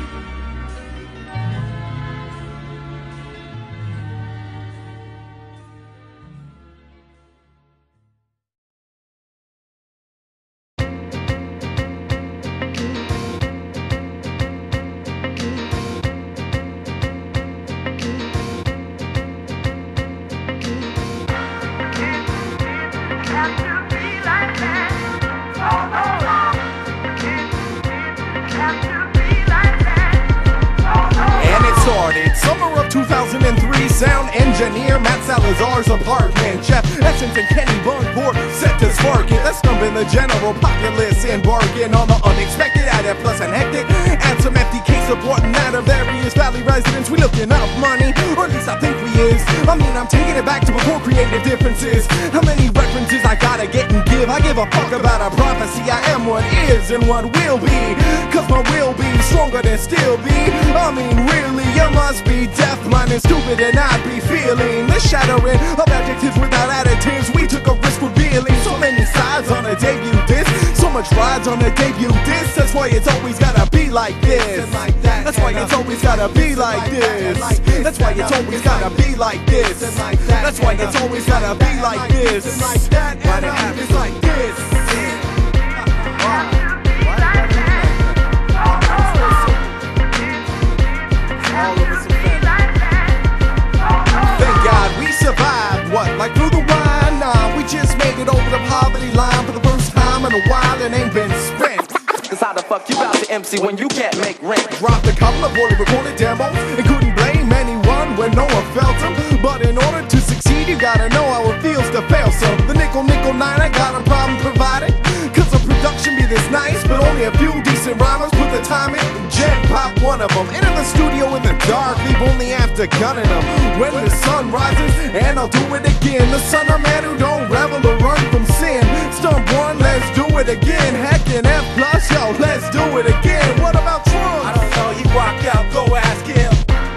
two thousand three, sound engineer Matt Salazar's apartment. Jeff Essence and Kenny Bunkport set to spark it. Let's dump in the general populace and bargain on the unexpected. Added plus and hectic. Add some F D K support and out of various valley residents. We looking up money, or at least I think we is. I mean, I'm taking it back to before creative differences. How many references I gotta get and give? I give a fuck about a prophecy. I am what is and what will be, cause my will be stronger than still be. I mean, really, you must be deaf, blind, and stupid and I'd be feeling the shattering of adjectives without additives. We took a risk revealing so many sides on a debut disc, so much rides on a debut disc. That's why it's always gotta be like this. That's why it's always gotta be like this. That's why it's always gotta be like this. That's why it's always gotta be like this. Why it happens like this. Survived, what, like through the wine? Nah, we just made it over the poverty line for the first time in a while and ain't been spent. Cause how the fuck you out to M C when you can't make rent? Dropped a couple of poorly recorded demos and couldn't blame anyone when no one felt them. But in order to succeed, you gotta know how it feels to fail. So the nickel, nickel, nine, I got a problem provided. Cause the production be this nice, but only a few decent rhymers put the time in. Jet pop one of them into the studio in the dark, leave only after gunning them. When the sun rises, and I'll do it again. The son of man who don't revel or run from sin. Stump one, let's do it again. Heck and F plus, yo, let's do it again. What about Trump? I don't know, he walked out, go ask him.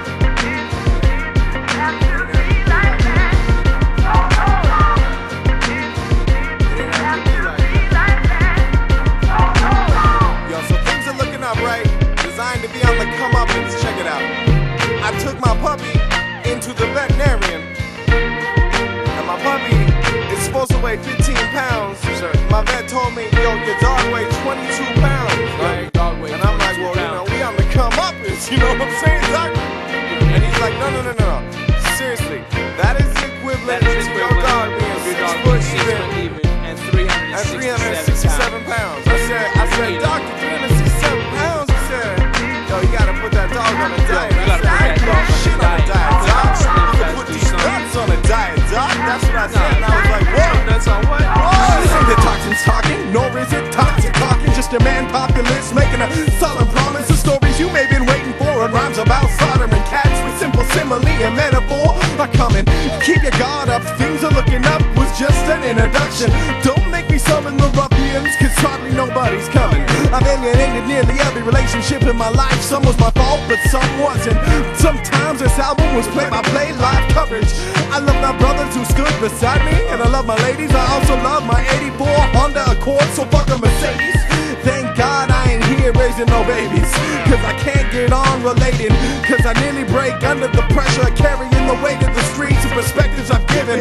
Yo, so things are looking up, right? Designed to be on the come up, let's check it out. I took my puppy into the veterinarian, and my puppy is supposed to weigh fifteen pounds. Sure. My vet told me, yo, your dog weighs twenty-two pounds, right? Dog weighs and I'm like, well, you know, we on the come up, you know what I'm saying, Doc? And he's like, no, no, no, no, no. Seriously, that is the equivalent to your dog being six foot even and three hundred sixty-seven pounds. I said, I said, Doctor, three hundred sixty-seven pounds. He said, yo, you gotta put that dog on a diet. I said, I ain't put shit on a diet, Doc. Put these nuts on a diet, Doc. That's what I said, and I was like, whoa. Nuts on what? This ain't the toxins talking, nor is it toxic talking. Just a man populist making a solemn promise of stories you may have been waiting for, and rhymes about Sodom and cats with simple simile and metaphor are coming. Keep your guard up, things are looking up. Was just an introduction. Don't make me summon the ruffians, cause hardly nobody's coming. I've alienated nearly every relationship in my life. Some was my fault, but some wasn't. Sometimes this album was play-by-play live coverage. I love my brothers who stood beside me, and I love my ladies. I also love my eighty-four Honda Accord, so fuck a Mercedes. Thank God I ain't here raising no babies, cause I can't get on relating, cause I nearly break under the pressure of carrying the weight of the streets and perspectives I've given.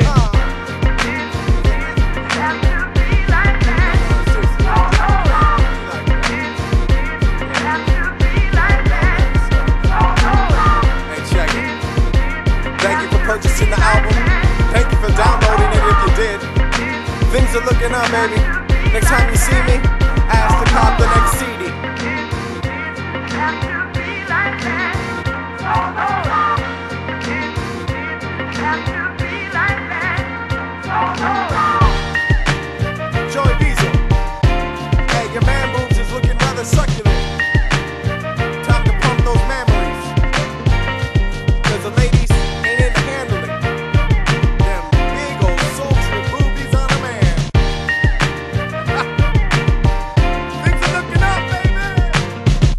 looking up, baby. Next time you see me, ask to cop the next C D. Joey Diesel. Hey, your man boobs is looking rather succulent. Time to pump those memories. Cause the ladies ain't into handling them big old sultry boobies on a man. Things are looking up, baby.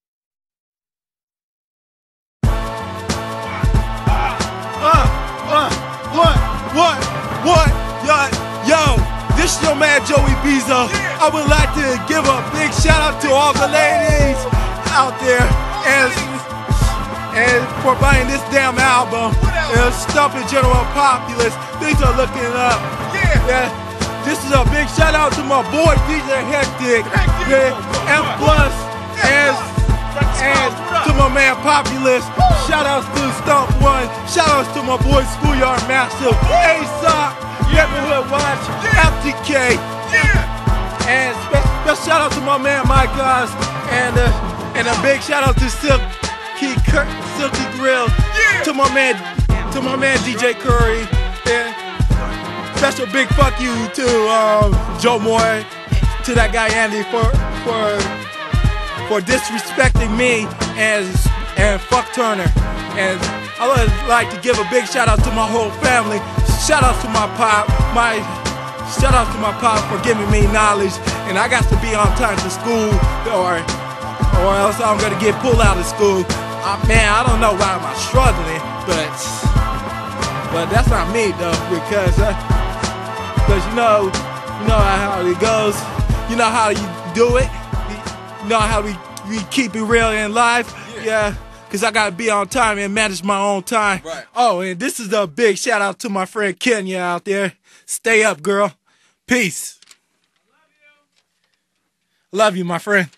Uh, uh, what, what, what, yo, yo. This is your man Joey Bezo. I would like to give a big shout out to all the ladies out there and, and for buying this damn album. And Stumping General Populace. Things are looking up. Yeah. This is a big shout out to my boy D J Hectic. Yeah. And plus, and, and to my man Populace. Shout outs to Stump One. Shout outs to my boy Schoolyard Master. A-Sock. Neighborhood Watch, F T K, yeah. And special, special shout out to my man Mike Oz, and uh, and a big shout out to Silky Cur Silky Grill, yeah. To my man, to my man D J Curry, and special big fuck you to um, Joe Moore, to that guy Andy for for for disrespecting me and and fuck Turner, and I would like to give a big shout out to my whole family. Shout out to my pop, my shout out to my pop for giving me knowledge, and I got to be on time to school, or or else I'm gonna get pulled out of school. Uh, man, I don't know why I'm struggling, but but that's not me though, because uh, because you know you know how it goes, you know how you do it, you know how we we keep it real in life, yeah. Cause I gotta be on time and manage my own time. Right. Oh, and this is a big shout out to my friend Kenya out there. Stay up, girl. Peace. Love you, my friend.